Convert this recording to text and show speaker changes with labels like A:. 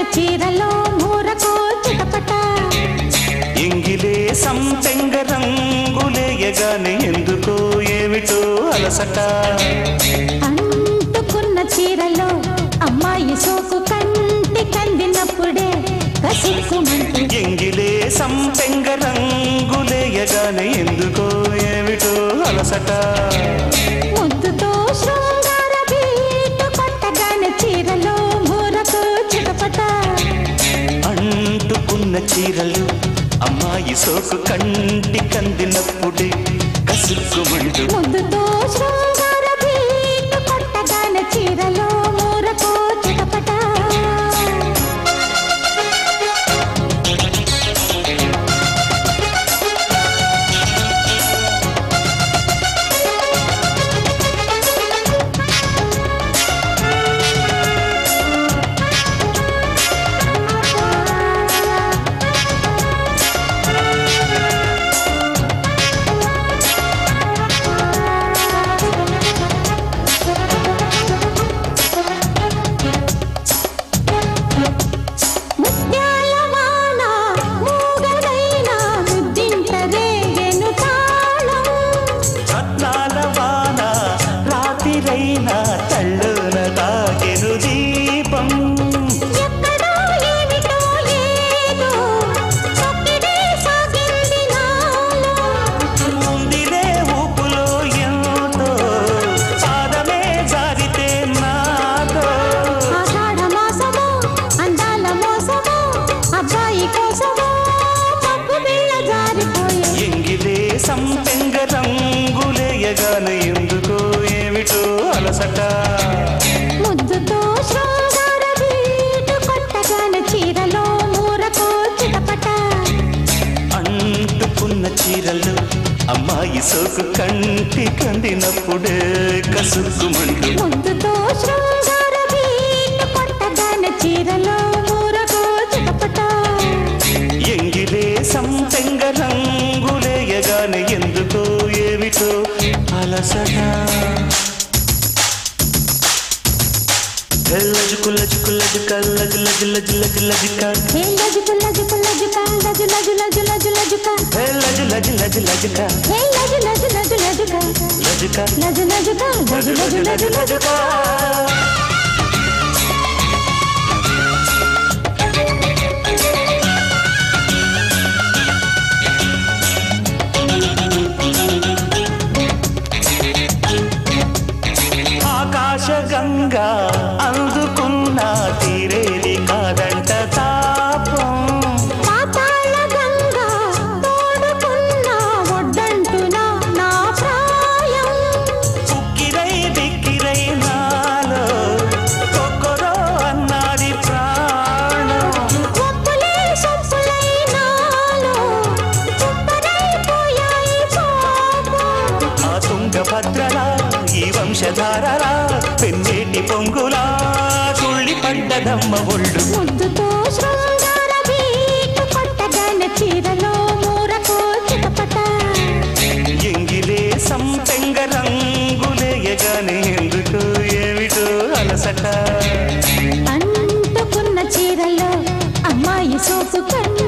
A: చీరలో మూరకు చిటపట
B: ఎంగిలే సంపెంగ రంగులేయగానే ఎందుకో ఏమిటో అలసట
A: అంటుకున్న చీరలో అమ్మాయి సోకు కంటి కందినప్పుడే కసుక్కుమంటూ
B: ఎంగిలే సంపెంగ రంగులేయగానే ఎందుకో ఏమిటో అలసట
A: ముద్దుతో శృంగార బీటు కొట్టగానే చీరలో మూరకు చిటపట
B: అంటుకున్న చీరలు అమ్మాయి సోకు కంటి కందినప్పుడే కసుక్కుమంటూ
A: ముద్దుతో శృంగార బీటు కొట్టగానే చీరలో మూరకు చిటపట
B: తళ్ళున తాకెను దీపం
A: ఎక్కడో ఏమిటో ఏదో చొక్కిడే సాగింది నాలో
B: ముందిలే ఊపులో ఎంతో పాదమే జారితే నాతో
A: ఆషాఢ మాసమో అందాల మోసమో అబ్బాయి కోసమో పప్పు బిళ్ళ జారిపోయే
B: ఎంగిలే సంపెంగ రంగులేయగానే ఎందుకో ఏమిటో అలసట
A: ముద్దుతో శృంగార బీటు కొట్టగానే చీరలో మూరకు చిటపట
B: అంటుకున్న చీరలు అమ్మాయి సోకు కంటి కందినప్పుడే కసుక్కుమంటూ
A: ముద్దుతో శృంగార బీటు కొట్టగానే చీరలో మూరకు చిటపట
B: ఎంగిలే సంపెంగ రంగులేయగానే ఎందుకో ఏమిటో అలసట లజుకు లజుకు లజుక లజు లజు లజు లజు లజుక
A: హే లజుకు లజుకు లజుక లజు లజు లజు లజు లజుక
B: లజు లజు లజు లజుక
A: హే లజు లజు లజు లజుక
B: లజుక
A: లజు లజుక లజు లజు లజు లజుక
B: ఆకాశగంగా అందుకున్న తీరేది కాదంట తాపం
A: పాతాళ గంగా తోడుకున్న ఒడ్డంటున నా ప్రాయం
B: ఉక్కిరై దిక్కిరై నాలో కొక్కరో అన్నాది ప్రాణం
A: ఒప్పులే సొప్పులై నాలో చుప్పరైపోయాయి పాపం
B: ఆ తుంగభద్రలా ఈ వంశధారలా పెన్నేటి పొంగులా తుళ్ళి పడ్డదమ్మ ఒళ్ళు
A: ముద్దుతో శృంగార బీటు కొట్టగానే చీరలో మూరకు చిటపట
B: ఎంగిలే సంపెంగ రంగులేయగానే ఎందుకో ఏమిటో అలసట
A: అంటుకున్న చీరలో అమ్మాయి సోకు